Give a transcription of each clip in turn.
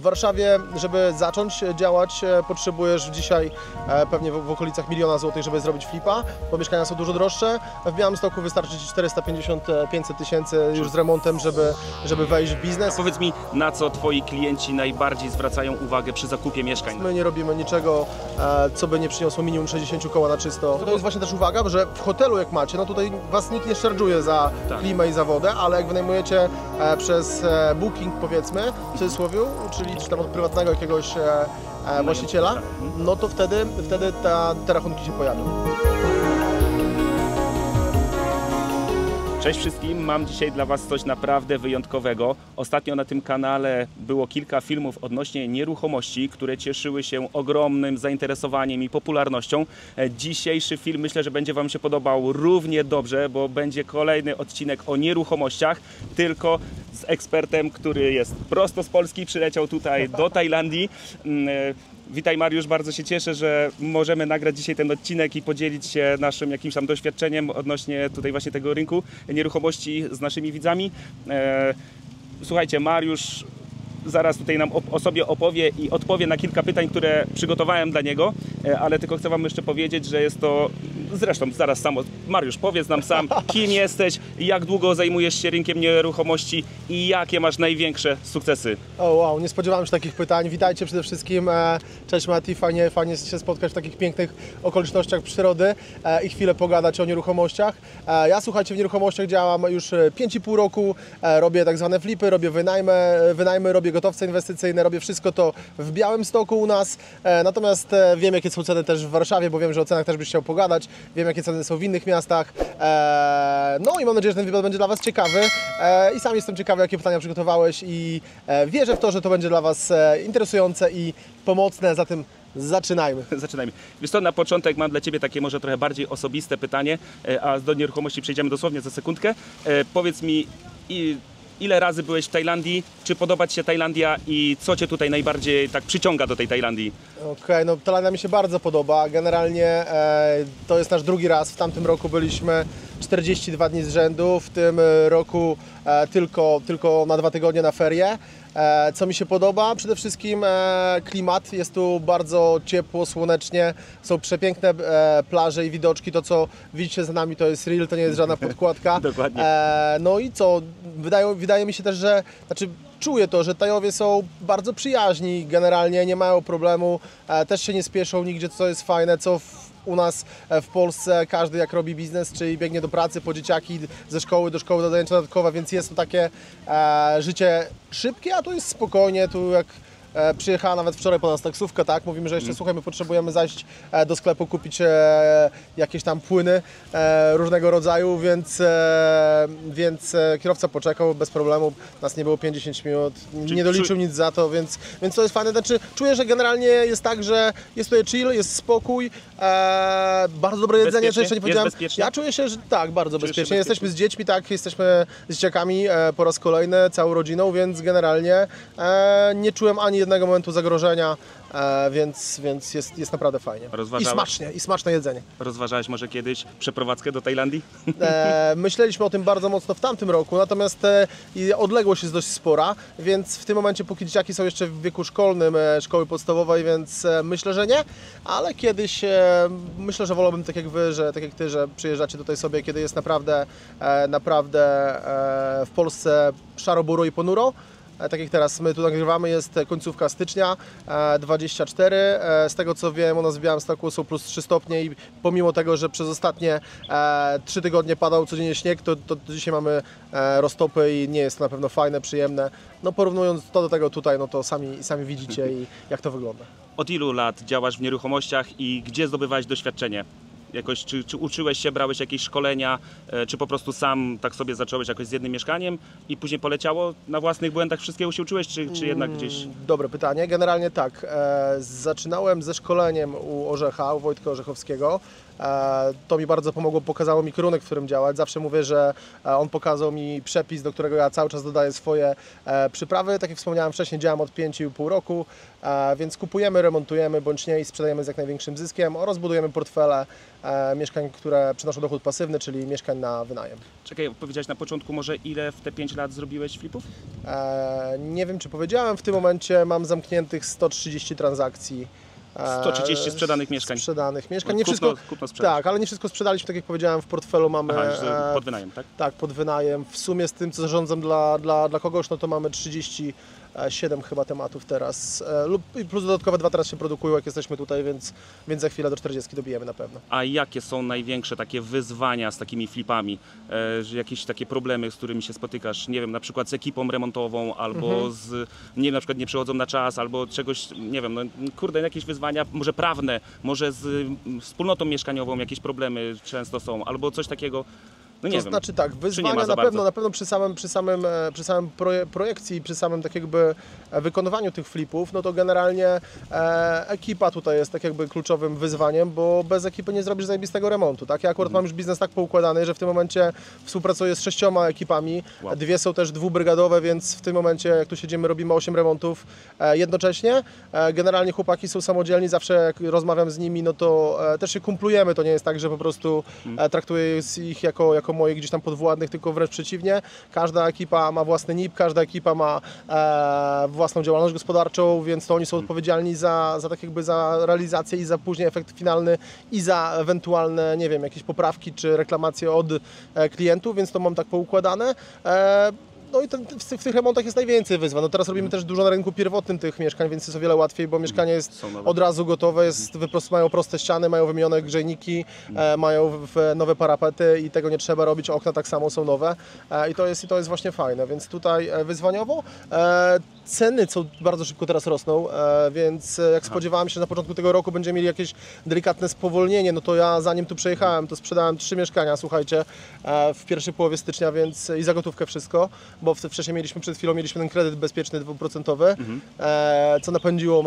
Warszawie, żeby zacząć działać, potrzebujesz dzisiaj pewnie w okolicach 1 000 000 złotych, żeby zrobić flipa, bo mieszkania są dużo droższe. W Białymstoku wystarczy Ci 450–500 tysięcy już z remontem, żeby wejść w biznes. A powiedz mi, na co Twoi klienci najbardziej zwracają uwagę przy zakupie mieszkań? My nie robimy niczego, co by nie przyniosło minimum 60 koła na czysto. To jest właśnie też uwaga, że w hotelu jak macie, no tutaj Was nikt nie szarżuje za klimę i za wodę, ale jak wynajmujecie przez booking, powiedzmy, w cudzysłowie, czyli czy tam od prywatnego jakiegoś właściciela, no to wtedy te rachunki się pojawią. Cześć wszystkim, mam dzisiaj dla Was coś naprawdę wyjątkowego. Ostatnio na tym kanale było kilka filmów odnośnie nieruchomości, które cieszyły się ogromnym zainteresowaniem i popularnością. Dzisiejszy film myślę, że będzie Wam się podobał równie dobrze, bo będzie kolejny odcinek o nieruchomościach, tylko z ekspertem, który jest prosto z Polski, przyleciał tutaj do Tajlandii. Witaj Mariusz, bardzo się cieszę, że możemy nagrać dzisiaj ten odcinek i podzielić się naszym jakimś tam doświadczeniem odnośnie tutaj właśnie tego rynku nieruchomości z naszymi widzami. Słuchajcie, Mariusz zaraz tutaj nam o sobie opowie i odpowie na kilka pytań, które przygotowałem dla niego, ale tylko chcę Wam jeszcze powiedzieć, że jest to... Zresztą zaraz samo, Mariusz, powiedz nam sam, kim jesteś, jak długo zajmujesz się rynkiem nieruchomości i jakie masz największe sukcesy? O wow, nie spodziewałem się takich pytań. Witajcie przede wszystkim. Cześć Mati, fajnie się spotkać w takich pięknych okolicznościach przyrody i chwilę pogadać o nieruchomościach. Ja, słuchajcie, w nieruchomościach działam już 5,5 roku, robię tak zwane flipy, robię wynajmy, robię gotowce inwestycyjne, robię wszystko to w Białymstoku u nas, natomiast wiem, jakie są ceny też w Warszawie, bo wiem, że o cenach też byś chciał pogadać. Wiem, jakie ceny są w innych miastach. No i mam nadzieję, że ten wywiad będzie dla Was ciekawy. I sam jestem ciekawy, jakie pytania przygotowałeś i wierzę w to, że to będzie dla Was interesujące i pomocne. Zatem zaczynajmy. Zaczynajmy. Wiesz co, na początek mam dla Ciebie takie może trochę bardziej osobiste pytanie, a do nieruchomości przejdziemy dosłownie za sekundkę. Powiedz mi, ile razy byłeś w Tajlandii? Czy podoba Ci się Tajlandia i co Cię tutaj najbardziej tak przyciąga do tej Tajlandii? Okej, no Tajlandia mi się bardzo podoba. Generalnie to jest nasz drugi raz. W tamtym roku byliśmy 42 dni z rzędu, w tym roku tylko na 2 tygodnie na ferie. Co mi się podoba? Przede wszystkim klimat. Jest tu bardzo ciepło, słonecznie. Są przepiękne plaże i widoczki. To, co widzicie za nami, to jest real, to nie jest żadna podkładka. Dokładnie. No i co? Wydaje mi się też, że... Czuję to, że Tajowie są bardzo przyjaźni, generalnie nie mają problemu, też się nie spieszą nigdzie, co jest fajne, co u nas w Polsce każdy jak robi biznes, czyli biegnie do pracy po dzieciaki, ze szkoły do szkoły, do zajęcia dodatkowe, więc jest to takie życie szybkie, a tu jest spokojnie, tu jak przyjechała nawet wczoraj po nas taksówka, tak? Mówimy, że jeszcze słuchaj, my potrzebujemy zajść do sklepu, kupić jakieś tam płyny różnego rodzaju, więc kierowca poczekał bez problemu, nas nie było 50 minut, nie doliczył nic za to, więc to jest fajne. Znaczy, czuję, że generalnie jest tak, że jest tutaj chill, jest spokój, bardzo dobre jedzenie, jeszcze nie powiedziałem. Ja czuję się, że tak, bardzo bezpiecznie. Jesteśmy z dziećmi, tak, jesteśmy z dzieciakami po raz kolejny, całą rodziną, więc generalnie nie czułem ani jednego momentu zagrożenia, więc jest naprawdę fajnie. I smaczne jedzenie. Rozważałeś może kiedyś przeprowadzkę do Tajlandii? Myśleliśmy o tym bardzo mocno w tamtym roku, natomiast odległość jest dość spora, więc w tym momencie, póki dzieciaki są jeszcze w wieku szkolnym, szkoły podstawowej, więc myślę, że nie, ale kiedyś myślę, że wolałbym tak jak Wy, tak jak Ty, że przyjeżdżacie tutaj sobie, kiedy jest naprawdę w Polsce szaro-buro i ponuro. Tak jak teraz my tu nagrywamy, jest końcówka stycznia 24. Z tego co wiem, u nas w Białymstoku są plus 3 stopnie i pomimo tego, że przez ostatnie 3 tygodnie padał codziennie śnieg, to dzisiaj mamy roztopy i nie jest to na pewno fajne, przyjemne. No porównując to do tego tutaj, no to sami widzicie i jak to wygląda. Od ilu lat działasz w nieruchomościach i gdzie zdobywałeś doświadczenie? Jakoś, czy uczyłeś się, brałeś jakieś szkolenia, czy po prostu sam tak sobie zacząłeś jakoś z jednym mieszkaniem i później poleciało na własnych błędach, wszystkiego się uczyłeś, czy jednak gdzieś? Dobre pytanie. Generalnie tak. Zaczynałem ze szkoleniem u Orzecha, u Wojtka Orzechowskiego. To mi bardzo pomogło, pokazało mi kierunek, w którym działać. Zawsze mówię, że on pokazał mi przepis, do którego ja cały czas dodaję swoje przyprawy. Tak jak wspomniałem wcześniej, działam od 5,5 roku, więc kupujemy, remontujemy bądź nie i sprzedajemy z jak największym zyskiem oraz budujemy portfele mieszkań, które przynoszą dochód pasywny, czyli mieszkań na wynajem. Czekaj, powiedziałeś na początku może ile w te 5 lat zrobiłeś flipów? Nie wiem, czy powiedziałem, w tym momencie mam zamkniętych 130 transakcji. 130 sprzedanych mieszkań. Sprzedanych mieszkań. Nie Kupno, wszystko, kupno sprzedaż. tak, ale nie wszystko sprzedaliśmy, tak jak powiedziałem, w portfelu mamy... Aha, że pod wynajem, tak? Tak, pod wynajem. W sumie z tym, co zarządzam dla kogoś, no to mamy 37 chyba tematów teraz. Lub plus dodatkowe 2 teraz się produkują, jak jesteśmy tutaj, więc za chwilę do 40 dobijemy na pewno. A jakie są największe takie wyzwania z takimi flipami? Że jakieś takie problemy, z którymi się spotykasz? Nie wiem, na przykład z ekipą remontową, albo z, nie wiem, na przykład nie przychodzą na czas, albo czegoś, nie wiem, no kurde, jakieś wyzwania, może prawne, może z wspólnotą mieszkaniową jakieś problemy często są, albo coś takiego. No nie To wiem. znaczy tak, Czy nie wyzwania ma za na pewno bardzo? przy samym projekcji, przy samym tak jakby wykonywaniu tych flipów, no to generalnie ekipa tutaj jest tak jakby kluczowym wyzwaniem, bo bez ekipy nie zrobisz zajebistego remontu, tak? Ja akurat mam już biznes tak poukładany, że w tym momencie współpracuję z 6 ekipami, Wow. 2 są też dwubrygadowe, więc w tym momencie jak tu siedzimy robimy 8 remontów jednocześnie. Generalnie chłopaki są samodzielni, zawsze jak rozmawiam z nimi, no to też się kumplujemy, to nie jest tak, że po prostu traktuję ich jako moich gdzieś tam podwładnych, tylko wręcz przeciwnie. Każda ekipa ma własny NIP, każda ekipa ma własną działalność gospodarczą, więc to oni są odpowiedzialni za tak jakby za realizację i za później efekt finalny i za ewentualne, nie wiem, jakieś poprawki czy reklamacje od klientów, więc to mam tak poukładane. No i w tych remontach jest najwięcej wyzwań. No teraz robimy też dużo na rynku pierwotnym tych mieszkań, więc jest o wiele łatwiej, bo mieszkanie jest Są nowe. od razu gotowe, mają proste ściany, mają wymienione grzejniki, mają nowe parapety i tego nie trzeba robić. Okna tak samo są nowe i to jest właśnie fajne, więc tutaj wyzwaniowo. Ceny co bardzo szybko teraz rosną, więc jak spodziewałem się, że na początku tego roku będziemy mieli jakieś delikatne spowolnienie, no to ja zanim tu przejechałem, to sprzedałem 3 mieszkania, słuchajcie, w pierwszej połowie stycznia, więc i za gotówkę wszystko, bo wcześniej przed chwilą mieliśmy ten kredyt bezpieczny 2%, co napędziło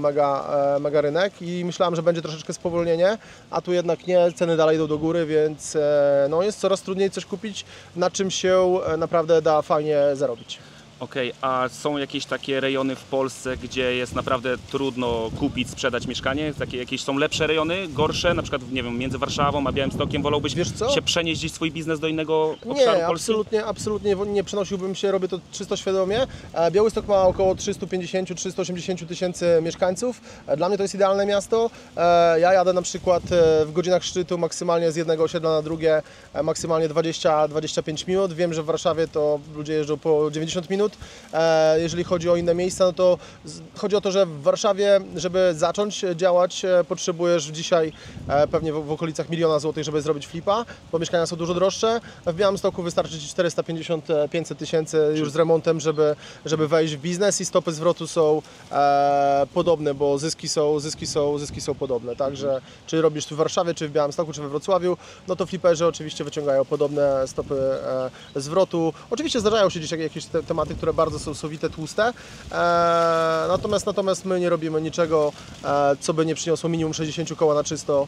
mega rynek i myślałem, że będzie troszeczkę spowolnienie, a tu jednak nie, ceny dalej idą do góry, więc no jest coraz trudniej coś kupić, na czym się naprawdę da fajnie zarobić. Okej, a są jakieś takie rejony w Polsce, gdzie jest naprawdę trudno kupić, sprzedać mieszkanie? Takie jakieś są lepsze rejony, gorsze? Na przykład, nie wiem, między Warszawą a Białymstokiem wolałbyś Wiesz co? się przenieść gdzieś swój biznes do innego obszaru Nie, Polski? absolutnie nie przenosiłbym się, robię to czysto świadomie. Białystok ma około 350-380 tysięcy mieszkańców. Dla mnie to jest idealne miasto. Ja jadę na przykład w godzinach szczytu maksymalnie z jednego osiedla na drugie, maksymalnie 20-25 minut. Wiem, że w Warszawie to ludzie jeżdżą po 90 minut. Jeżeli chodzi o inne miejsca, no to chodzi o to, że w Warszawie, żeby zacząć działać, potrzebujesz dzisiaj pewnie w okolicach 1 000 000 złotych, żeby zrobić flipa, bo mieszkania są dużo droższe. W Białymstoku wystarczy Ci 450-500 tysięcy już z remontem, żeby wejść w biznes i stopy zwrotu są podobne, bo zyski są podobne. Także czy robisz tu w Warszawie, czy w Białymstoku, czy we Wrocławiu, no to fliperzy oczywiście wyciągają podobne stopy zwrotu. Oczywiście zdarzają się dzisiaj jakieś tematy, które bardzo są sowite, tłuste, natomiast my nie robimy niczego, co by nie przyniosło minimum 60 koła na czysto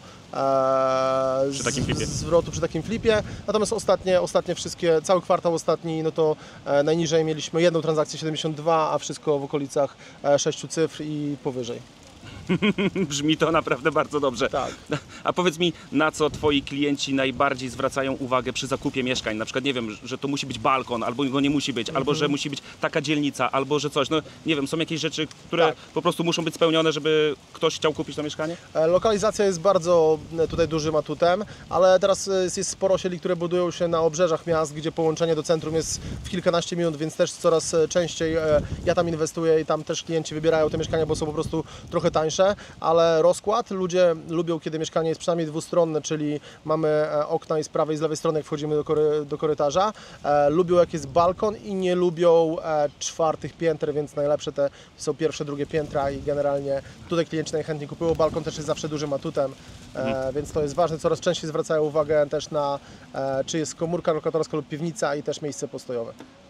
Przy takim flipie. zwrotu przy takim flipie. Natomiast ostatnie wszystkie, cały kwartał ostatni, no to najniżej mieliśmy jedną transakcję 72, a wszystko w okolicach 6 cyfr i powyżej. Brzmi to naprawdę bardzo dobrze. Tak. A powiedz mi, na co Twoi klienci najbardziej zwracają uwagę przy zakupie mieszkań? Na przykład, nie wiem, że to musi być balkon, albo go nie musi być, albo że musi być taka dzielnica, albo że coś. No nie wiem, są jakieś rzeczy, które Tak. po prostu muszą być spełnione, żeby ktoś chciał kupić to mieszkanie? Lokalizacja jest bardzo tutaj dużym atutem, ale teraz jest sporo osiedli, które budują się na obrzeżach miast, gdzie połączenie do centrum jest w kilkanaście minut, więc też coraz częściej ja tam inwestuję i tam też klienci wybierają te mieszkania, bo są po prostu trochę tańsze, ale rozkład, ludzie lubią, kiedy mieszkanie jest przynajmniej dwustronne, czyli mamy okna i z prawej i z lewej strony, jak wchodzimy do korytarza. Lubią, jak jest balkon i nie lubią czwartych pięter, więc najlepsze te są pierwsze, drugie piętra i generalnie tutaj klienci najchętniej kupują. Balkon też jest zawsze dużym atutem, więc to jest ważne. Coraz częściej zwracają uwagę też na czy jest komórka lokatorska lub piwnica i też miejsce postojowe.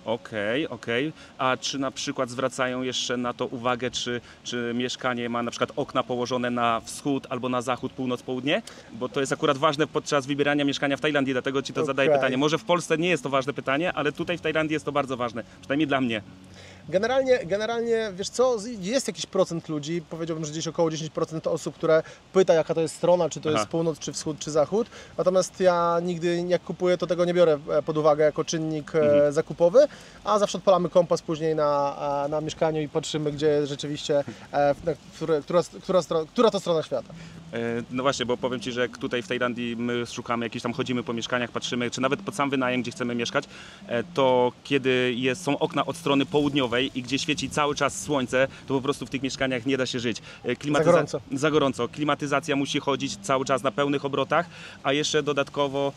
Okej. A czy na przykład zwracają jeszcze na to uwagę, czy mieszkanie ma na przykład okna położone na wschód albo na zachód, północ, południe? Bo to jest akurat ważne podczas wybierania mieszkania w Tajlandii, dlatego Ci to zadaję pytanie. Może w Polsce nie jest to ważne pytanie, ale tutaj w Tajlandii jest to bardzo ważne, przynajmniej dla mnie. Generalnie, wiesz co, jest jakiś procent ludzi, powiedziałbym, że gdzieś około 10% osób, które pyta, jaka to jest strona, czy to jest północ, czy wschód, czy zachód. Natomiast ja nigdy, jak kupuję, to tego nie biorę pod uwagę jako czynnik zakupowy, a zawsze odpalamy kompas później na mieszkaniu i patrzymy, gdzie rzeczywiście, która to strona świata. No właśnie, bo powiem Ci, że jak tutaj w Tajlandii my szukamy, jakieś tam chodzimy po mieszkaniach, patrzymy, czy nawet pod sam wynajem, gdzie chcemy mieszkać, to kiedy są okna od strony południowej i gdzie świeci cały czas słońce, to po prostu w tych mieszkaniach nie da się żyć. Za gorąco. Klimatyzacja musi chodzić cały czas na pełnych obrotach, a jeszcze dodatkowo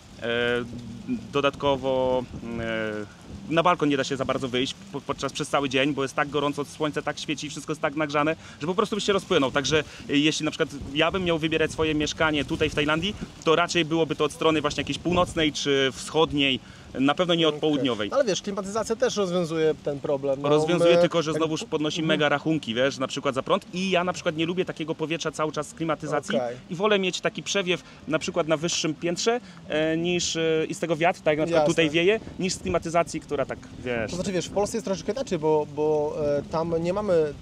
na balkon nie da się za bardzo wyjść przez cały dzień, bo jest tak gorąco, słońce tak świeci, wszystko jest tak nagrzane, że po prostu byś się rozpłynął. Także jeśli na przykład ja bym miał wybierać swoje mieszkanie tutaj w Tajlandii, to raczej byłoby to od strony właśnie jakiejś północnej czy wschodniej, na pewno nie od południowej. Ale wiesz, klimatyzacja też rozwiązuje ten problem. No, rozwiązuje, tylko że znowuż podnosi mega rachunki, wiesz, na przykład za prąd i ja na przykład nie lubię takiego powietrza cały czas z klimatyzacji i wolę mieć taki przewiew na przykład na wyższym piętrze niż i z tego wiatr, tak jak na przykład tutaj wieje, niż z klimatyzacji, która tak, wiesz. To znaczy, wiesz, w Polsce jest troszeczkę inaczej, bo tam nie mamy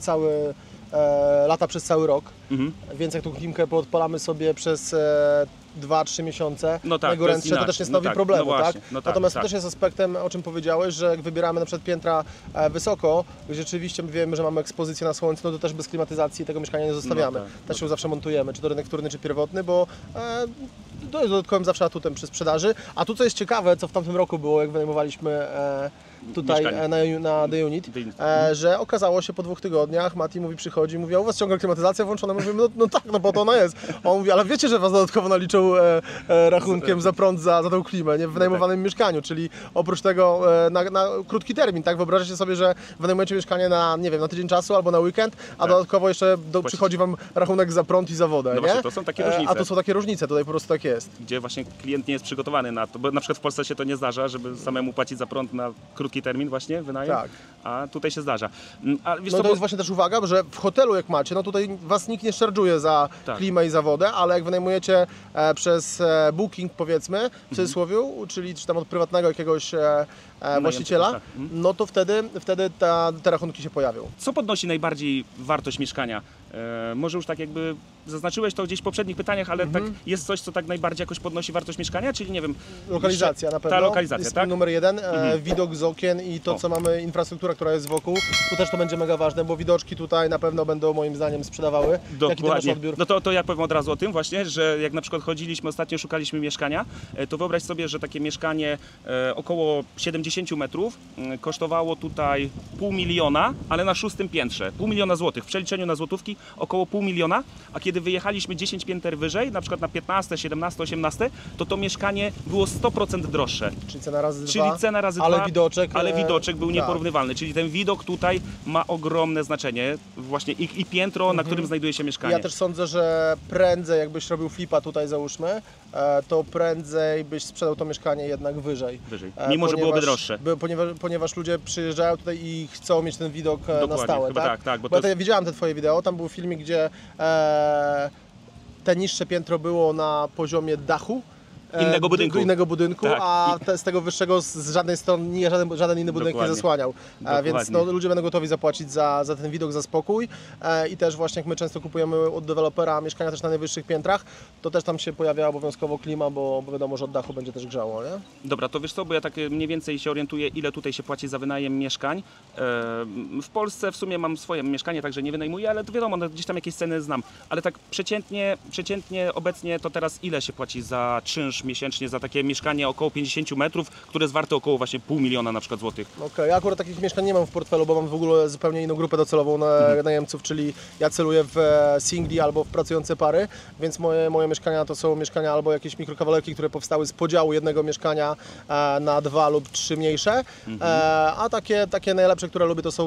lata przez cały rok, więc jak tą klimkę podpalamy sobie przez 2-3 miesiące, najgorętsze, to też nie stanowi problemu, tak? Natomiast to też jest aspektem, o czym powiedziałeś, że jak wybieramy na przykład piętra wysoko, gdzie rzeczywiście wiemy, że mamy ekspozycję na słońce, no to też bez klimatyzacji tego mieszkania nie zostawiamy. Też ją zawsze montujemy, czy to rynek wtórny, czy pierwotny, bo to jest dodatkowym zawsze atutem przy sprzedaży. A tu co jest ciekawe, co w tamtym roku było, jak wynajmowaliśmy tutaj na The Unit, że okazało się po 2 tygodniach, Mati przychodzi i mówi, a u was ciągle klimatyzacja włączona? Mówimy, no tak, no po to ona jest. A on mówi, ale wiecie, że was dodatkowo naliczą rachunkiem za prąd, za tą klimę, nie? W wynajmowanym mieszkaniu, czyli oprócz tego na krótki termin, tak? Wyobraźcie sobie, że wynajmujecie mieszkanie na, nie wiem, na tydzień czasu albo na weekend, a dodatkowo jeszcze przychodzi wam rachunek za prąd i za wodę, no nie? Właśnie, to są takie różnice. A to są takie różnice, tutaj po prostu tak jest. Gdzie właśnie klient nie jest przygotowany na to, bo na przykład w Polsce się to nie zdarza, żeby samemu płacić za prąd na krótki termin właśnie, wynajem, a tutaj się zdarza. A wiesz, to jest właśnie też uwaga, że w hotelu jak macie, no tutaj was nikt nie szarżuje za klimę i za wodę, ale jak wynajmujecie przez booking, powiedzmy, w cudzysłowiu, czyli czy tam od prywatnego jakiegoś właściciela, no to wtedy te rachunki się pojawią. Co podnosi najbardziej wartość mieszkania? Może już tak jakby zaznaczyłeś to gdzieś w poprzednich pytaniach, ale tak jest coś, co tak najbardziej jakoś podnosi wartość mieszkania, czyli nie wiem... Lokalizacja na pewno. Ta lokalizacja, jest tak? numer 1, widok z okien i to, co mamy, infrastruktura, która jest wokół. Tu też to będzie mega ważne, bo widoczki tutaj na pewno będą moim zdaniem sprzedawały. Dokładnie. Jaki to odbiór? No to ja powiem od razu o tym właśnie, że jak na przykład chodziliśmy, ostatnio szukaliśmy mieszkania, to wyobraź sobie, że takie mieszkanie około 70 metrów kosztowało tutaj 500 000, ale na 6. piętrze. 500 000 złotych. W przeliczeniu na złotówki około 500 000, a kiedy wyjechaliśmy 10 pięter wyżej, na przykład na 15, 17, 18, to mieszkanie było 100% droższe. Czyli cena razy 2, ale widoczek był nieporównywalny. Czyli ten widok tutaj ma ogromne znaczenie. Właśnie i piętro, na którym znajduje się mieszkanie. Ja też sądzę, że prędzej jakbyś robił flipa tutaj załóżmy, to prędzej byś sprzedał to mieszkanie jednak wyżej. Mimo, że byłoby droższe. Ponieważ ludzie przyjeżdżają tutaj i chcą mieć ten widok na stałe. Chyba tak? Bo ja widziałem te twoje wideo, tam był filmik, gdzie te niższe piętro było na poziomie dachu innego budynku, a z tego wyższego z żadnej strony żaden inny budynek nie zasłaniał. Więc ludzie będą gotowi zapłacić za ten widok, za spokój. I też właśnie jak my często kupujemy od dewelopera mieszkania też na najwyższych piętrach, to też tam się pojawia obowiązkowo klima, bo wiadomo, że od dachu będzie też grzało, nie? Dobra, to wiesz co, bo ja tak mniej więcej się orientuję, ile tutaj się płaci za wynajem mieszkań. W Polsce w sumie mam swoje mieszkanie, także nie wynajmuję, ale to wiadomo, gdzieś tam jakieś ceny znam. Ale tak przeciętnie obecnie to teraz ile się płaci za czynsz miesięcznie za takie mieszkanie około 50 metrów, które jest warte około właśnie 500 000 na przykład złotych. Okej, ja akurat takich mieszkań nie mam w portfelu, bo mam w ogóle zupełnie inną grupę docelową najemców, czyli ja celuję w singli albo w pracujące pary, więc moje mieszkania to są mieszkania albo jakieś mikrokawalerki, które powstały z podziału jednego mieszkania na 2 lub 3 mniejsze, a takie najlepsze, które lubię, to są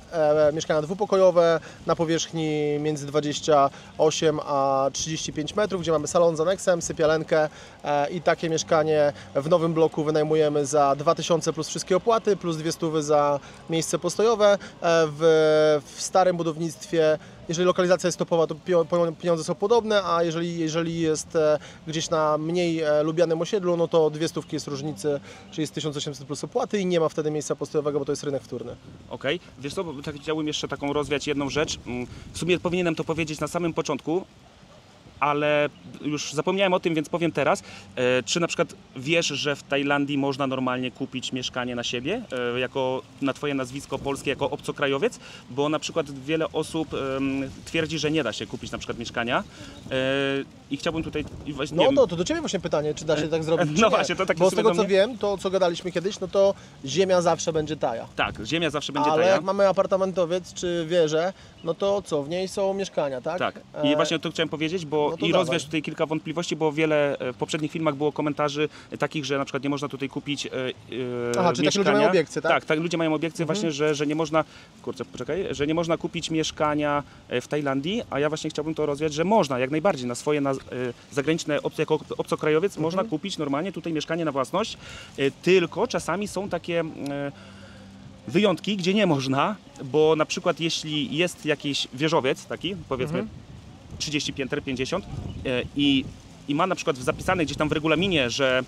mieszkania dwupokojowe na powierzchni między 28 a 35 metrów, gdzie mamy salon z aneksem, sypialenkę i takie mieszkanie w nowym bloku wynajmujemy za 2000 plus wszystkie opłaty, plus 200 za miejsce postojowe. W starym budownictwie, jeżeli lokalizacja jest topowa, to pieniądze są podobne, a jeżeli jest gdzieś na mniej lubianym osiedlu, no to 200 jest różnicy, czyli jest 1800 plus opłaty i nie ma wtedy miejsca postojowego, bo to jest rynek wtórny. Okej. Wiesz co, bo tak chciałbym jeszcze taką rozwiać jedną rzecz. W sumie powinienem to powiedzieć na samym początku, ale już zapomniałem o tym, więc powiem teraz. Czy na przykład wiesz, że w Tajlandii można normalnie kupić mieszkanie na siebie, na twoje nazwisko polskie, jako obcokrajowiec? Bo na przykład wiele osób twierdzi, że nie da się kupić na przykład mieszkania i chciałbym tutaj... No to do Ciebie właśnie pytanie, czy da się tak zrobić, czy No nie? właśnie, to takie bo z w sumie tego do co mnie. wiem, to co gadaliśmy kiedyś, no to ziemia zawsze będzie taja. Tak, ziemia zawsze będzie Ale taja. jak mamy apartamentowiec czy wieżę, no to co, w niej są mieszkania, tak? Tak. I właśnie to chciałem powiedzieć, bo no to i dawaj. rozwiać tutaj kilka wątpliwości, bo wiele w poprzednich filmach było komentarzy takich, że na przykład nie można tutaj kupić Aha, czyli takie ludzie mają obiekcje, tak? Tak, ludzie mają obiekcje właśnie, że nie można, że nie można kupić mieszkania w Tajlandii, a ja właśnie chciałbym to rozwiać, że można jak najbardziej na swoje zagraniczne opcje jako obcokrajowiec można kupić normalnie tutaj mieszkanie na własność, tylko czasami są takie wyjątki, gdzie nie można, bo na przykład jeśli jest jakiś wieżowiec taki, powiedzmy 30 pięter, 50 i ma na przykład zapisane gdzieś tam w regulaminie, że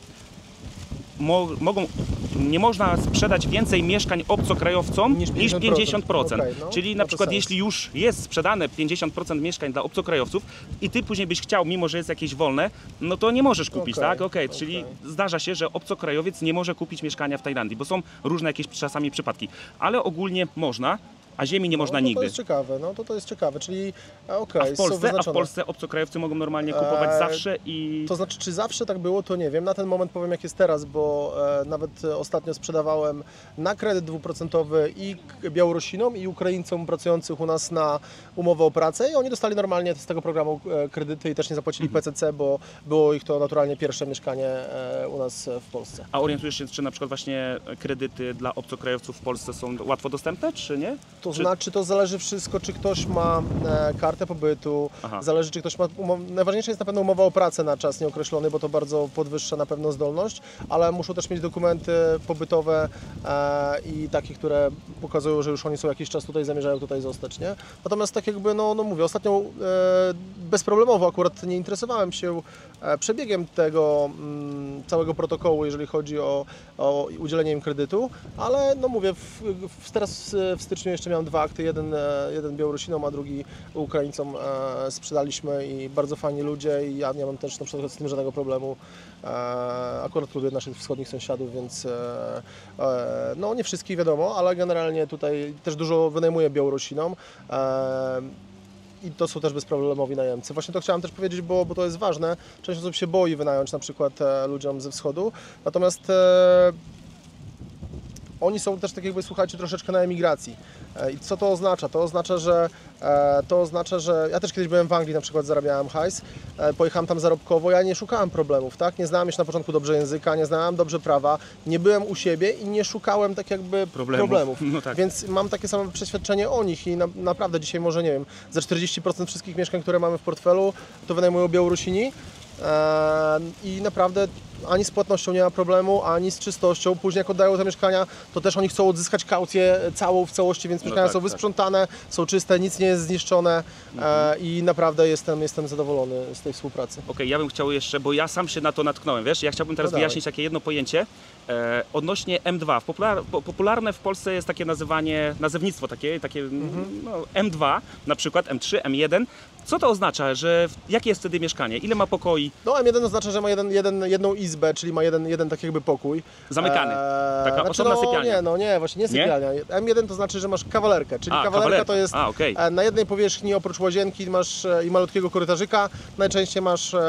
nie można sprzedać więcej mieszkań obcokrajowcom niż 50%. Okay, no, Czyli ma na to przykład sens. jeśli już jest sprzedane 50% mieszkań dla obcokrajowców i ty później byś chciał, mimo że jest jakieś wolne, no to nie możesz kupić, Okej, tak? okej. Czyli zdarza się, że obcokrajowiec nie może kupić mieszkania w Tajlandii, bo są różne jakieś czasami przypadki, ale ogólnie można, a ziemi nie można no, nigdy. To jest ciekawe, to jest ciekawe, czyli okej, A w są wyznaczone. Polsce obcokrajowcy mogą normalnie kupować zawsze i... To znaczy, czy zawsze tak było, to nie wiem. Na ten moment powiem, jak jest teraz, bo nawet ostatnio sprzedawałem na kredyt 2% i Białorusinom, i Ukraińcom pracujących u nas na umowę o pracę i oni dostali normalnie z tego programu kredyty i też nie zapłacili PCC, bo było ich to naturalnie pierwsze mieszkanie u nas w Polsce. A orientujesz się, czy na przykład właśnie kredyty dla obcokrajowców w Polsce są łatwo dostępne, czy nie? To znaczy, to zależy wszystko, czy ktoś ma kartę pobytu, Aha. zależy, czy ktoś ma... Najważniejsza jest na pewno umowa o pracę na czas nieokreślony, bo to bardzo podwyższa na pewno zdolność, ale muszą też mieć dokumenty pobytowe i takie, które pokazują, że już oni są jakiś czas tutaj, zamierzają tutaj zostać, nie? Natomiast tak jakby, no mówię, ostatnio bezproblemowo akurat nie interesowałem się przebiegiem tego całego protokołu, jeżeli chodzi o udzielenie im kredytu, ale no mówię, teraz w styczniu jeszcze miałem 2 akty, jeden Białorusinom, a drugi Ukraińcom sprzedaliśmy i bardzo fajni ludzie i ja nie mam też na przykład z tym żadnego problemu. Akurat lubię naszych wschodnich sąsiadów, więc no nie wszystkich wiadomo, ale generalnie tutaj też dużo wynajmuję Białorusinom. I to są też bezproblemowi najemcy. Właśnie to chciałem też powiedzieć, bo to jest ważne. Część osób się boi wynająć na przykład ludziom ze wschodu, natomiast oni są też, tak jakby, słuchajcie, troszeczkę na emigracji. I co to oznacza? To oznacza, że ja też kiedyś byłem w Anglii, na przykład zarabiałem hajs, pojechałem tam zarobkowo, ja nie szukałem problemów, tak? Nie znałem jeszcze na początku dobrze języka, nie znałem dobrze prawa, nie byłem u siebie i nie szukałem tak jakby problemów. No tak. Więc mam takie samo przeświadczenie o nich i naprawdę dzisiaj może, nie wiem, za 40% wszystkich mieszkań, które mamy w portfelu, to wynajmują Białorusini. I naprawdę ani z płatnością nie ma problemu, ani z czystością. Później jak oddają te mieszkania, to też oni chcą odzyskać kaucję całą w całości, więc mieszkania tak, są wysprzątane, są czyste, nic nie jest zniszczone i naprawdę jestem zadowolony z tej współpracy. Okej, ja bym chciał jeszcze, bo ja sam się na to natknąłem, wiesz, ja chciałbym teraz No dawaj. wyjaśnić takie jedno pojęcie odnośnie M2. Popularne w Polsce jest takie nazewnictwo takie no, M2, na przykład M3, M1. Co to oznacza, że jakie jest wtedy mieszkanie? Ile ma pokoi? No M1 oznacza, że ma jedną izbę, czyli ma jeden tak jakby pokój. Zamykany. Taka osobna sypialnia. Nie, właśnie nie sypialnia. M1 to znaczy, że masz kawalerkę, czyli kawalerka to jest okej. na jednej powierzchni oprócz łazienki masz i malutkiego korytarzyka, najczęściej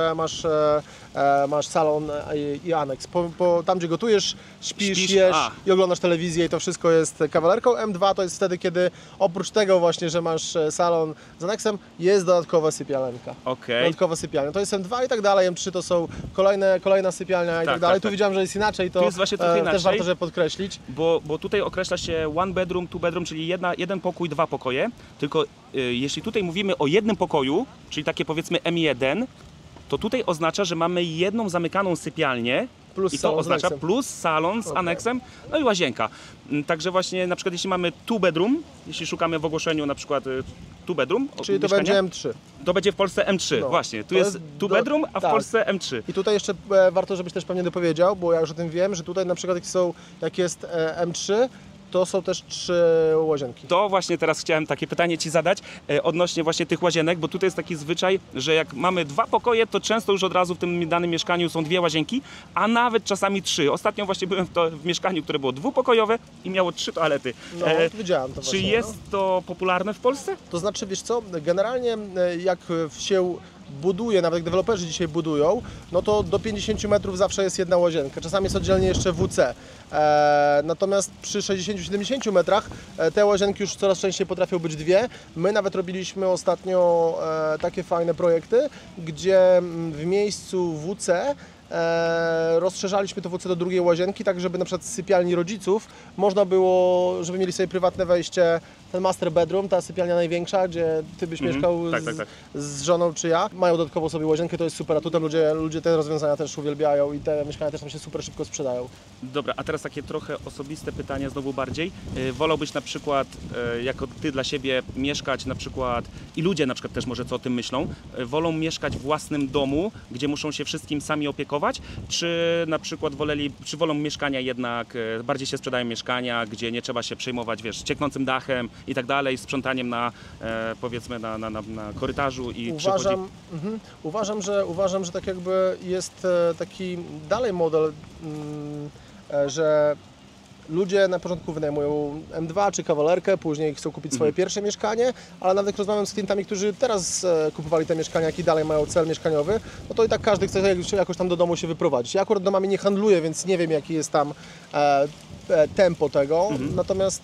masz salon i aneks. Tam, gdzie gotujesz, śpisz, jesz i oglądasz telewizję i to wszystko jest kawalerką. M2 to jest wtedy, kiedy oprócz tego właśnie, że masz salon z aneksem, jest dodatkowa sypialenka. Okej. Dodatkowa sypialnia. To jest M2 i tak dalej, M3 to są kolejna sypialnia i tak dalej. tak, Tu tak. widziałem, że jest inaczej, to Tu jest właśnie trochę też inaczej. warto, żeby podkreślić. Bo tutaj określa się one bedroom, two bedroom, czyli jeden pokój, dwa pokoje. Tylko jeśli tutaj mówimy o jednym pokoju, czyli takie powiedzmy M1, to tutaj oznacza, że mamy jedną zamykaną sypialnię. Plus I to salon z oznacza aneksem. plus salon z aneksem, no i łazienka. Także właśnie na przykład jeśli mamy two bedroom, jeśli szukamy w ogłoszeniu na przykład two bedroom, Czyli to mieszkania, będzie M3. to będzie w Polsce M3, No, właśnie. Tu to jest jest two do- bedroom, a w tak. Polsce M3. I tutaj jeszcze warto, żebyś też pewnie dopowiedział, bo ja już o tym wiem, że tutaj na przykład jak jest M3, to są też 3 łazienki. To właśnie teraz chciałem takie pytanie Ci zadać odnośnie właśnie tych łazienek, bo tutaj jest taki zwyczaj, że jak mamy 2 pokoje, to często już od razu w tym danym mieszkaniu są 2 łazienki, a nawet czasami 3. Ostatnio właśnie byłem w mieszkaniu, które było dwupokojowe i miało 3 toalety. No, widziałem to Czy właśnie. jest to popularne w Polsce? To znaczy, wiesz co, generalnie jak się buduje, nawet jak deweloperzy dzisiaj budują, no to do 50 metrów zawsze jest jedna łazienka. Czasami jest oddzielnie jeszcze WC. Natomiast przy 60-70 metrach te łazienki już coraz częściej potrafią być 2. My nawet robiliśmy ostatnio takie fajne projekty, gdzie w miejscu WC rozszerzaliśmy to WC do drugiej łazienki, tak żeby na przykład z sypialni rodziców można było, żeby mieli sobie prywatne wejście, ten master bedroom, ta sypialnia największa, gdzie ty byś mieszkał Tak. z żoną czy ja. Mają dodatkowo sobie łazienkę, to jest super, a tutaj ludzie te rozwiązania też uwielbiają i te mieszkania też nam się super szybko sprzedają. Dobra, a teraz takie trochę osobiste pytanie znowu bardziej. Wolałbyś na przykład jako Ty dla siebie mieszkać na przykład i ludzie na przykład też może co o tym myślą, wolą mieszkać w własnym domu, gdzie muszą się wszystkim sami opiekować, czy na przykład wolą mieszkania jednak, bardziej się sprzedają mieszkania, gdzie nie trzeba się przejmować, wiesz, cieknącym dachem i tak dalej, sprzątaniem na powiedzmy na korytarzu i przychodzi... Uważam, że tak jakby jest taki dalej model, że ludzie na początku wynajmują M2 czy kawalerkę, później chcą kupić swoje pierwsze mieszkanie, ale nawet jak rozmawiam z klientami, którzy teraz kupowali te mieszkania, jaki dalej mają cel mieszkaniowy, no to i tak każdy chce jakoś tam do domu się wyprowadzić. Ja akurat domami nie handluję, więc nie wiem, jaki jest tam tempo tego, natomiast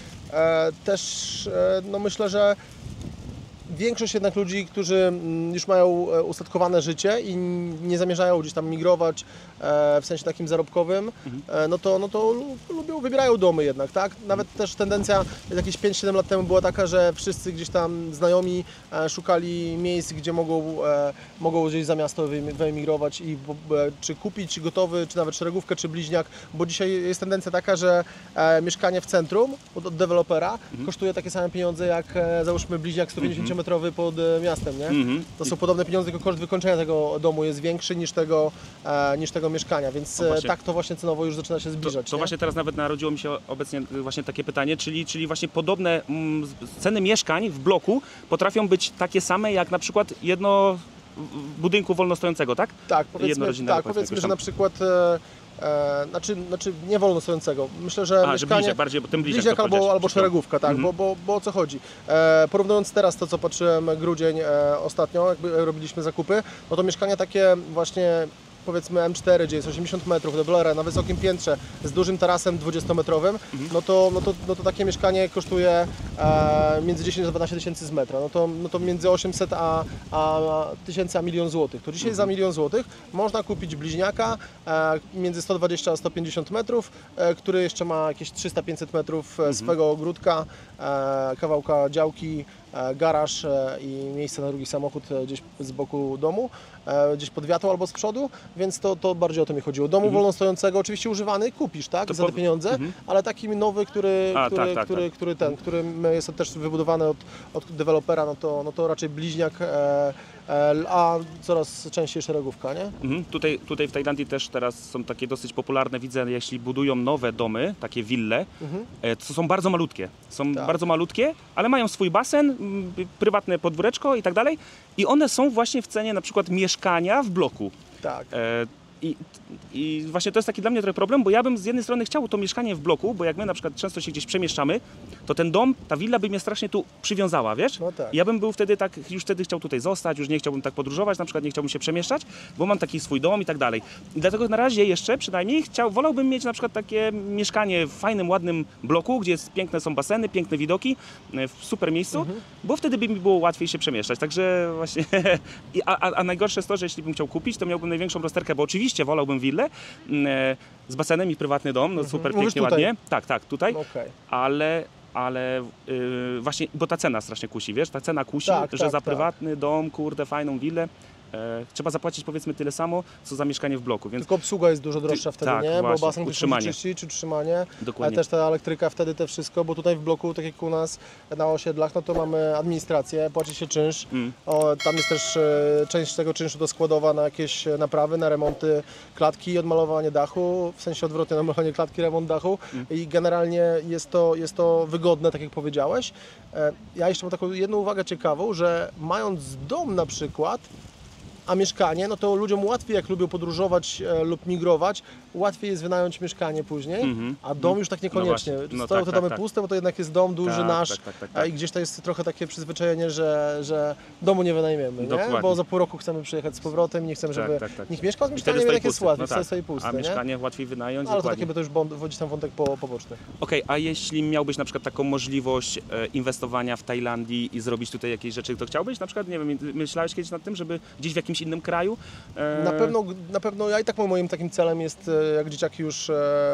też no myślę, że większość jednak ludzi, którzy już mają ustatkowane życie i nie zamierzają gdzieś tam migrować w sensie takim zarobkowym, no to wybierają domy jednak, tak? Nawet też tendencja jakieś 5-7 lat temu była taka, że wszyscy gdzieś tam znajomi szukali miejsc, gdzie mogą gdzieś za miasto wyemigrować i czy kupić gotowy, czy nawet szeregówkę, czy bliźniak, bo dzisiaj jest tendencja taka, że mieszkanie w centrum od dewelopera kosztuje takie same pieniądze jak załóżmy bliźniak 150-metrowy pod miastem, nie? To są podobne pieniądze, tylko koszt wykończenia tego domu jest większy niż tego mieszkania, więc tak to właśnie cenowo już zaczyna się zbliżać. To właśnie teraz nawet narodziło mi się obecnie właśnie takie pytanie, czyli właśnie podobne ceny mieszkań w bloku potrafią być takie same jak na przykład jedno budynku wolnostojącego, tak? Tak, Jednorodzinnego, powiedzmy, że na przykład znaczy nie wolno stojącego. Myślę, że że mieszkanie, bliźniak, bardziej ten bliźniak to albo powiedziałeś. szeregówka, tak, bo o co chodzi? Porównując teraz to, co patrzyłem grudzień ostatnio, jakby robiliśmy zakupy, no to mieszkania takie właśnie powiedzmy M4, gdzie jest 80 metrów, deblera na wysokim piętrze z dużym tarasem 20-metrowym, no to takie mieszkanie kosztuje między 10 a 12 tysięcy z metra. No to między 800 a 1000 a 1 000 000 złotych. To dzisiaj za 1 000 000 złotych można kupić bliźniaka między 120 a 150 metrów, który jeszcze ma jakieś 300-500 metrów swego ogródka, kawałka działki, garaż i miejsce na drugi samochód gdzieś z boku domu, gdzieś pod wiatą albo z przodu, więc to bardziej o to mi chodziło. Domu wolnostojącego, oczywiście używany, kupisz, tak, za te pieniądze, ale taki nowy, który jest też wybudowany od dewelopera, no to raczej bliźniak, a coraz częściej szeregówka, nie? Tutaj w Tajlandii też teraz są takie dosyć popularne, widzę, jeśli budują nowe domy, takie wille, to są bardzo malutkie. Są bardzo malutkie, ale mają swój basen, prywatne podwóreczko i tak dalej. I one są właśnie w cenie na przykład mieszkania w bloku. Tak. I właśnie to jest taki dla mnie trochę problem, bo ja bym z jednej strony chciał to mieszkanie w bloku, bo jak my na przykład często się gdzieś przemieszczamy, to ten dom, ta willa by mnie strasznie tu przywiązała, wiesz? No tak. I ja bym był wtedy tak, już wtedy chciał tutaj zostać, już nie chciałbym tak podróżować, na przykład nie chciałbym się przemieszczać, bo mam taki swój dom i tak dalej. I dlatego na razie jeszcze przynajmniej wolałbym mieć na przykład takie mieszkanie w fajnym, ładnym bloku, gdzie piękne są baseny, piękne widoki, w super miejscu, bo wtedy by mi było łatwiej się przemieszczać. Także właśnie, a najgorsze jest to, że jeśli bym chciał kupić, to miałbym największą rozterkę, bo oczywiście wolałbym willę z basenem i prywatny dom, no super, Mówisz pięknie, tutaj? ładnie. Tak, tutaj, Okej. ale właśnie, bo ta cena strasznie kusi, wiesz, ta cena kusi, Tak, że tak, za tak. prywatny dom, kurde, fajną willę, trzeba zapłacić powiedzmy tyle samo, co za mieszkanie w bloku, więc Tylko obsługa jest dużo droższa wtedy, tak, nie? właśnie, Bo basen ktoś musi utrzymanie. czyścić, utrzymanie, Dokładnie. ale też ta elektryka wtedy, te wszystko, bo tutaj w bloku, tak jak u nas na osiedlach, no to mamy administrację, płaci się czynsz, tam jest też część tego czynszu to składowa na jakieś naprawy, na remonty klatki, odmalowanie dachu, w sensie odwrotnie, na malowanie klatki, remont dachu i generalnie jest to wygodne, tak jak powiedziałeś. Ja jeszcze mam taką jedną uwagę ciekawą, że mając dom na przykład, a mieszkanie, no to ludziom łatwiej, jak lubią podróżować lub migrować, łatwiej jest wynająć mieszkanie później, a dom już tak niekoniecznie. No właśnie. No Stoją tak, te tak, domy tak. puste, bo to jednak jest dom duży Tak, nasz tak. i gdzieś to jest trochę takie przyzwyczajenie, że domu nie wynajmiemy, nie? Dokładnie. Bo za pół roku chcemy przyjechać z powrotem i nie chcemy, żeby tak. nikt mieszkał z I mieszkaniem, wtedy jednak jest pusty. łatwiej, No wtedy tak. stoi pusty, A nie? mieszkanie łatwiej wynająć, Ale to dokładnie. takie, bo to już wchodzi tam wątek poboczny. Okej, a jeśli miałbyś na przykład taką możliwość inwestowania w Tajlandii i zrobić tutaj jakieś rzeczy, to chciałbyś? Na przykład, nie wiem, myślałeś kiedyś nad tym, żeby gdzieś w jakimś innym kraju? Na pewno ja i tak moim takim celem jest, jak dzieciaki już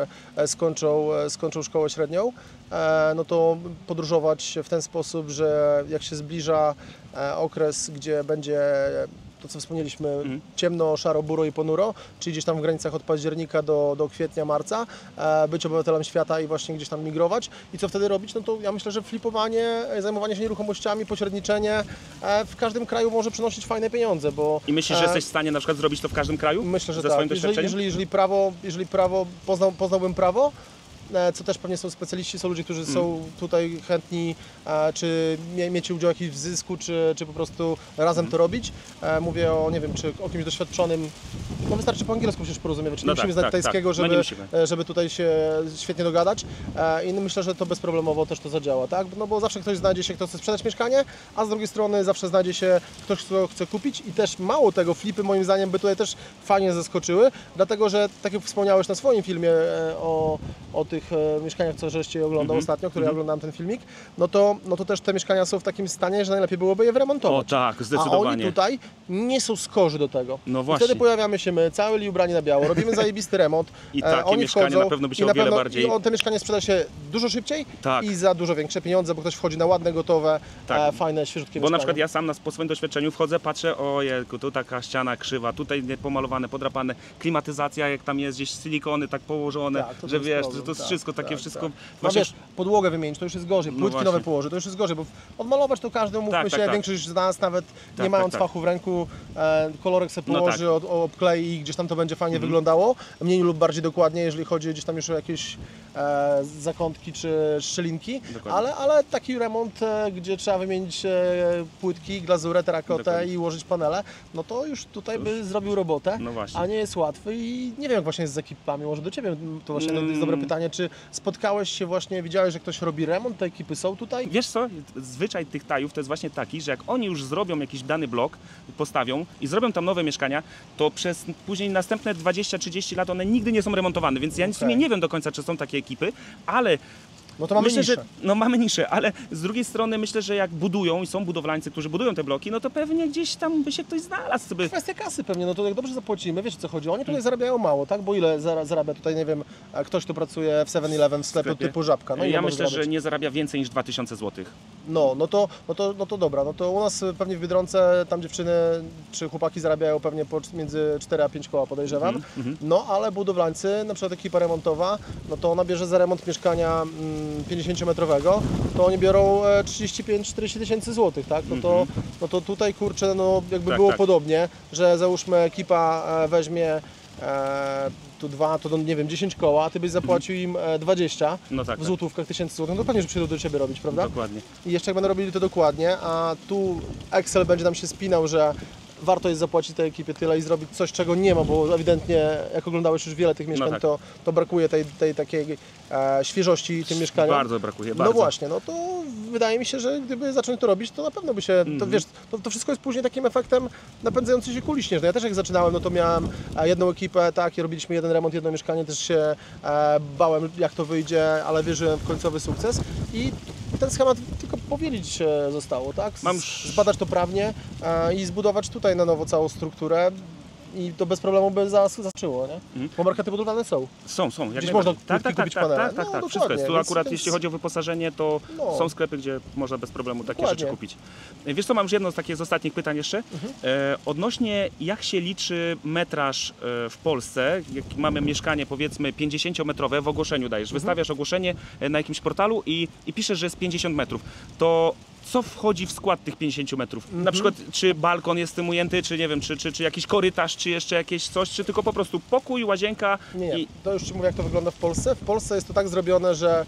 skończą szkołę średnią, no to podróżować w ten sposób, że jak się zbliża okres, gdzie będzie to, co wspomnieliśmy, ciemno, szaro, buro i ponuro, czyli gdzieś tam w granicach od października do kwietnia, marca, być obywatelem świata i właśnie gdzieś tam migrować. I co wtedy robić? No to ja myślę, że flipowanie, zajmowanie się nieruchomościami, pośredniczenie w każdym kraju może przynosić fajne pieniądze, bo... I myślisz, że jesteś w stanie na przykład zrobić to w każdym kraju? Myślę, że Ze tak. swoim doświadczeniem? Jeżeli prawo poznałbym prawo, co też pewnie są specjaliści, są ludzie, którzy są tutaj chętni, czy mieć udział w jakimś zysku, czy po prostu razem to robić. Mówię o, nie wiem, czy o kimś doświadczonym, no wystarczy po angielsku przecież porozumieć, czy nie No musimy tak, znać tak, tajskiego, tak. No nie musimy. żeby tutaj się świetnie dogadać. I myślę, że to bezproblemowo też to zadziała, tak? No bo zawsze ktoś znajdzie się, kto chce sprzedać mieszkanie, a z drugiej strony zawsze znajdzie się ktoś, kto chce kupić i też mało tego, flipy moim zdaniem by tutaj też fajnie zaskoczyły, dlatego że tak jak wspomniałeś na swoim filmie o tych mieszkaniach, co żeście oglądał ostatnio, który ja oglądałem ten filmik, no to też te mieszkania są w takim stanie, że najlepiej byłoby je wyremontować. O tak, A zdecydowanie. oni tutaj nie są skorzy do tego. No I właśnie. wtedy pojawiamy się my, cały ubrani na biało, robimy zajebisty remont. I takie oni mieszkanie wchodzą na pewno by się i o na wiele pewno bardziej- te mieszkanie sprzeda się dużo szybciej Tak. i za dużo większe pieniądze, bo ktoś wchodzi na ładne, gotowe, Tak. fajne, świeżutkie Bo na mieszkanie. przykład ja sam po swoim doświadczeniu wchodzę, patrzę, ojejku, tu taka ściana krzywa, tutaj pomalowane, podrapane, klimatyzacja, jak tam jest gdzieś silikony tak położone, Tak, to że jest wiesz, problem, że to jest tak, wszystko takie tak, wszystko... tak. No Właśnie, wiesz, podłogę wymienić, to już jest gorzej, płytki właśnie. nowe położyć, to już jest gorzej, bo odmalować to każdy, umówmy Tak, się, tak, tak. większość z nas nawet nie Tak, mając tak, tak. fachu w ręku, kolorek sobie No położy, obklei i gdzieś tam to będzie fajnie wyglądało, mniej lub bardziej dokładnie, jeżeli chodzi gdzieś tam już o jakieś zakątki czy szczelinki, Dokładnie. ale taki remont, gdzie trzeba wymienić płytki, glazurę, terakotę Dokładnie. i ułożyć panele, no to już tutaj by zrobił robotę, No właśnie. a nie jest łatwy i nie wiem jak właśnie jest z ekipami, może do Ciebie to właśnie jest dobre pytanie, czy spotkałeś się właśnie, widziałeś, że ktoś robi remont, te ekipy są tutaj? Wiesz co, zwyczaj tych Tajów to jest właśnie taki, że jak oni już zrobią jakiś dany blok, postawią i zrobią tam nowe mieszkania, to przez później następne 20-30 lat one nigdy nie są remontowane, więc ja w sumie nie wiem do końca, czy są takie ekipy, ale No to mamy myślę, niszę. że no mamy niszę, ale z drugiej strony myślę, że jak budują i są budowlańcy, którzy budują te bloki, no to pewnie gdzieś tam by się ktoś znalazł sobie. Kwestia kasy pewnie, no to jak dobrze zapłacimy, wiesz o co chodzi, oni tutaj zarabiają mało, tak? Bo ile zarabia tutaj, nie wiem, ktoś, kto pracuje w 7-Eleven w sklepie typu Żabka, no ile Ja może myślę, zarabiać? że nie zarabia więcej niż 2000 zł. No to dobra, no to u nas pewnie w Biedronce tam dziewczyny czy chłopaki zarabiają pewnie między 4 a 5 koła podejrzewam, no ale budowlańcy, na przykład ekipa remontowa, no to ona bierze za remont mieszkania 50-metrowego, to oni biorą 35-40 tysięcy złotych, tak? No to tutaj kurczę, no jakby Tak, było tak. podobnie, że załóżmy ekipa weźmie tu 2, to nie wiem, 10 koła, a ty byś zapłacił im 20 No tak, w tak. złotówkach 1000 złotych, no to pewnie, że przyjdą do Ciebie robić, prawda? Dokładnie. I jeszcze jak będą robili to dokładnie, a tu Excel będzie nam się spinał, że warto jest zapłacić tej ekipie tyle i zrobić coś, czego nie ma, bo ewidentnie, jak oglądałeś już wiele tych mieszkań, tak. to brakuje tej takiej świeżości tym mieszkaniom. Bardzo brakuje, bardzo. No właśnie, no to wydaje mi się, że gdyby zacząć to robić, to na pewno by się, to wiesz, to wszystko jest później takim efektem napędzającej się kuli śnieżnej. Ja też jak zaczynałem, no to miałem jedną ekipę, tak, i robiliśmy jeden remont, jedno mieszkanie, też się bałem, jak to wyjdzie, ale wierzyłem w końcowy sukces i ten schemat tylko powiedzieć zostało, tak? Zbadać to prawnie i zbudować tutaj na nowo całą strukturę. I to bez problemu by zaczęło, nie? Bo markety budowlane są. Są. Jak Gdzieś można kupić kupić panele. Tak. Wszystko jest. Tu więc, akurat jeśli chodzi o wyposażenie, to są sklepy, gdzie można bez problemu takie rzeczy kupić. Wiesz co, mam już jedno z ostatnich pytań jeszcze. Odnośnie jak się liczy metraż w Polsce, jak mamy mieszkanie powiedzmy 50-metrowe, w ogłoszeniu dajesz, wystawiasz ogłoszenie na jakimś portalu i piszesz, że jest 50 metrów, to co wchodzi w skład tych 50 metrów? Na przykład, czy balkon jest tym ujęty, czy nie wiem, czy jakiś korytarz, czy jeszcze jakieś coś, czy tylko po prostu pokój, łazienka? Nie. To już Ci mówię, jak to wygląda w Polsce. W Polsce jest to tak zrobione, że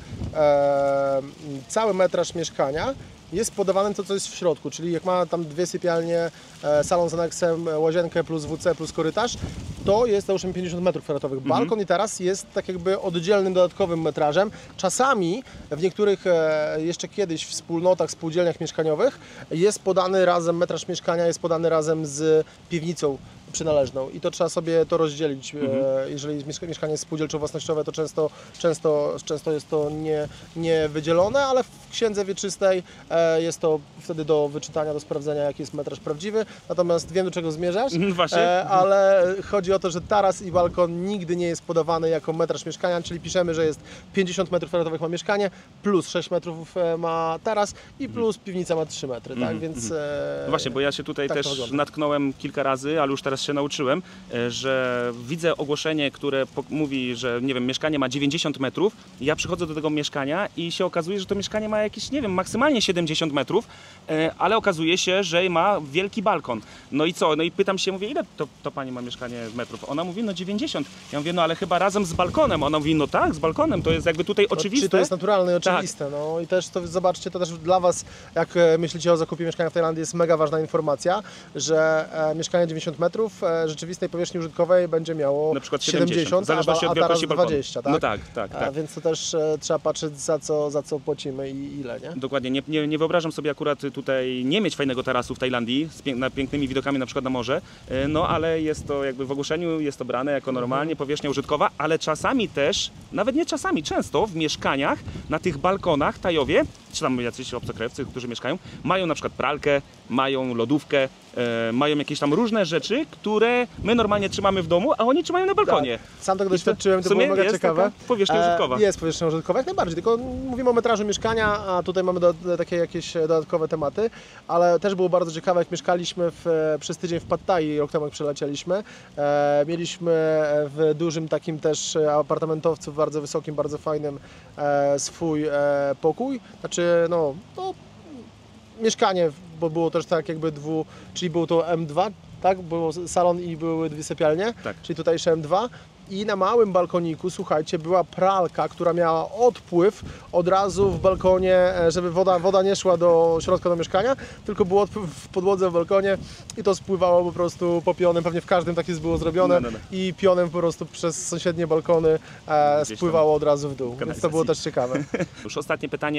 cały metraż mieszkania jest podawany to, co jest w środku, czyli jak ma tam 2 sypialnie, salon z aneksem, łazienkę plus WC plus korytarz, to jest załóżmy 50 m2. Balkon i taras jest tak jakby oddzielnym, dodatkowym metrażem. Czasami w niektórych jeszcze kiedyś wspólnotach, spółdzielniach mieszkaniowych jest podany razem, metraż mieszkania jest podany razem z piwnicą przynależną i to trzeba sobie to rozdzielić. Jeżeli mieszkanie jest spółdzielczo-własnościowe, to często jest to nie wydzielone, ale w księdze wieczystej jest to wtedy do wyczytania, do sprawdzenia, jaki jest metraż prawdziwy. Natomiast wiem, do czego zmierzasz, ale chodzi o to, że taras i balkon nigdy nie jest podawany jako metraż mieszkania, czyli piszemy, że jest 50 m2 ma mieszkanie, plus 6 metrów ma taras i plus piwnica ma 3 metry, tak? Więc no właśnie, bo ja się tutaj tak też natknąłem kilka razy, ale już teraz się nauczyłem, że widzę ogłoszenie, które mówi, że nie wiem, mieszkanie ma 90 metrów, ja przychodzę do tego mieszkania i się okazuje, że to mieszkanie ma jakieś, nie wiem, maksymalnie 70 metrów, ale okazuje się, że ma wielki balkon. No i co? No i pytam się, mówię, ile to pani ma mieszkanie metrów? Ona mówi, no 90. Ja mówię, no ale chyba razem z balkonem. Ona mówi, no tak, z balkonem, to jest jakby tutaj oczywiste. Czyli to jest naturalne i oczywiste. Tak. No i też to zobaczcie, to też dla Was, jak myślicie o zakupie mieszkania w Tajlandii, jest mega ważna informacja, że mieszkanie 90 metrów rzeczywistej powierzchni użytkowej będzie miało na przykład 70 a taras wielkości 20, tak? No tak. Więc to też trzeba patrzeć, za co płacimy i ile, nie? Dokładnie. Nie wyobrażam sobie akurat tutaj nie mieć fajnego tarasu w Tajlandii z pięknymi widokami na przykład na morze, no ale jest to jakby w ogłoszeniu jest to brane jako normalnie powierzchnia użytkowa, ale czasami też, nawet nie czasami, często w mieszkaniach na tych balkonach Tajowie, czy tam jacyś obcokrajowcy, którzy mieszkają, mają na przykład pralkę, mają lodówkę, mają jakieś tam różne rzeczy, które my normalnie trzymamy w domu, a oni trzymają na balkonie. Tak. Sam tego doświadczyłem, to było mega ciekawe. Powierzchnia użytkowa. Jest powierzchnia użytkowa, jak najbardziej, tylko mówimy o metrażu mieszkania, a tutaj mamy takie jakieś dodatkowe tematy, ale też było bardzo ciekawe, jak mieszkaliśmy przez tydzień w Pad Thai, rok temu jak przylecieliśmy. Mieliśmy w dużym takim też apartamentowcu, bardzo wysokim, bardzo fajnym swój pokój, znaczy no mieszkanie, bo było też tak jakby czyli było to M2, tak? Był salon i były 2 sypialnie, tak. Czyli tutejsze M2. I na małym balkoniku, słuchajcie, była pralka, która miała odpływ od razu w balkonie, żeby woda nie szła do środka do mieszkania, tylko był odpływ w podłodze w balkonie i to spływało po prostu po pionem, pewnie w każdym tak jest było zrobione i pionem po prostu przez sąsiednie balkony spływało od razu w dół, więc to było też ciekawe. Już ostatnie pytanie,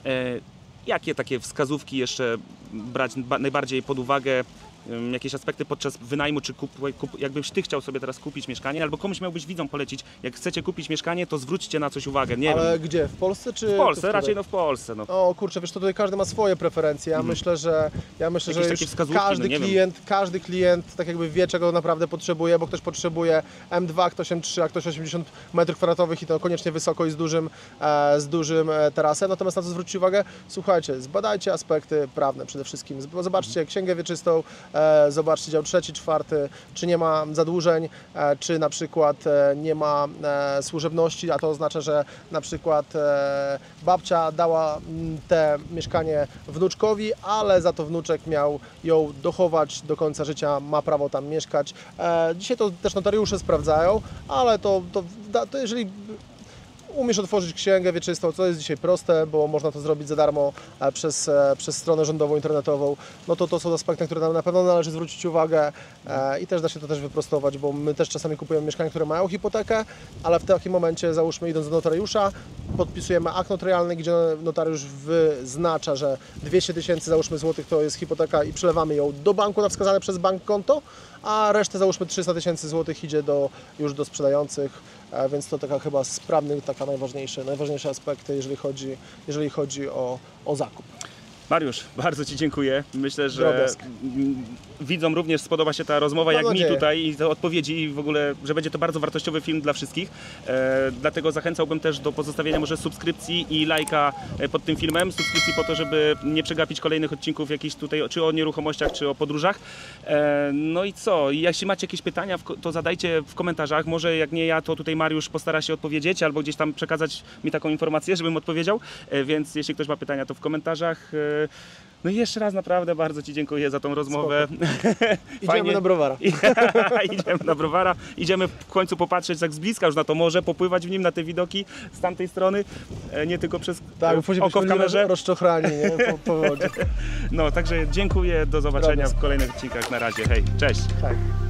jakie takie wskazówki jeszcze brać najbardziej pod uwagę, jakieś aspekty podczas wynajmu, czy jakbyś Ty chciał sobie teraz kupić mieszkanie, albo komuś miałbyś widzom polecić, jak chcecie kupić mieszkanie, to zwróćcie na coś uwagę. Nie Ale wiem. Gdzie? W Polsce czy w Polsce? Raczej w Polsce. No. O kurczę, wiesz, to tutaj każdy ma swoje preferencje. Ja myślę, że każdy klient tak jakby wie, czego naprawdę potrzebuje, bo ktoś potrzebuje M2, ktoś M3, a ktoś 80 m2 i to koniecznie wysoko i z dużym tarasem. Natomiast na co zwrócić uwagę? Słuchajcie, zbadajcie aspekty prawne przede wszystkim. Zobaczcie księgę wieczystą, zobaczcie dział 3, 4, czy nie ma zadłużeń, czy na przykład nie ma służebności, a to oznacza, że na przykład babcia dała te mieszkanie wnuczkowi, ale za to wnuczek miał ją dochować do końca życia, ma prawo tam mieszkać. Dzisiaj to też notariusze sprawdzają, ale to jeżeli umiesz otworzyć księgę wieczystą, co jest dzisiaj proste, bo można to zrobić za darmo przez stronę rządową, internetową, no to są aspekty, na które nam na pewno należy zwrócić uwagę i też da się to też wyprostować, bo my też czasami kupujemy mieszkania, które mają hipotekę, ale w takim momencie, załóżmy, idąc do notariusza, podpisujemy akt notarialny, gdzie notariusz wyznacza, że 200 000, załóżmy, złotych to jest hipoteka i przelewamy ją do banku na wskazane przez bank konto, a resztę, załóżmy, 300 000 złotych idzie już do sprzedających, więc to taka chyba sprawny, taka najważniejsze aspekty, jeżeli chodzi o zakup. Mariusz, bardzo Ci dziękuję. Myślę, że Drobiazg. widzom również spodoba się ta rozmowa, Mam jak mi nadzieję. tutaj i te odpowiedzi i w ogóle, że będzie to bardzo wartościowy film dla wszystkich. Dlatego zachęcałbym też do pozostawienia może subskrypcji i lajka pod tym filmem. Subskrypcji po to, żeby nie przegapić kolejnych odcinków jakichś tutaj, czy o nieruchomościach, czy o podróżach. No i co? Jeśli macie jakieś pytania, to zadajcie w komentarzach. Może jak nie ja, to tutaj Mariusz postara się odpowiedzieć albo gdzieś tam przekazać mi taką informację, żebym odpowiedział. Więc jeśli ktoś ma pytania, to w komentarzach. No i jeszcze raz naprawdę bardzo Ci dziękuję za tą rozmowę. Idziemy na browara. Idziemy na browara. Idziemy w końcu popatrzeć tak z bliska już na to morze, popływać w nim na te widoki z tamtej strony, nie tylko przez Tak, później oko w kamerze. rozczochrani, nie? Po wodzie. No, także dziękuję, do zobaczenia Drobiazg. w kolejnych odcinkach. Na razie, hej, cześć. Tak.